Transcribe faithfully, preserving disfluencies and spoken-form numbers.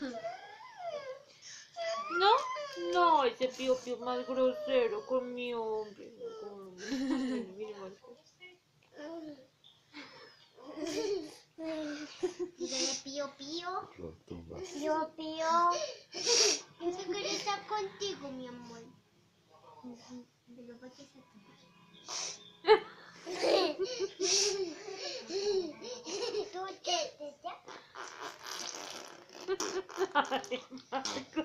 ¿No? No, ese Pío Pío más grosero con mi hombre. Con... Mire, mire, Marco. Dígale Pío Pío. Pío Pío. Yo quiero estar contigo, mi amor. Pero ¿por qué se ¿Tú qué te Ay, Marco.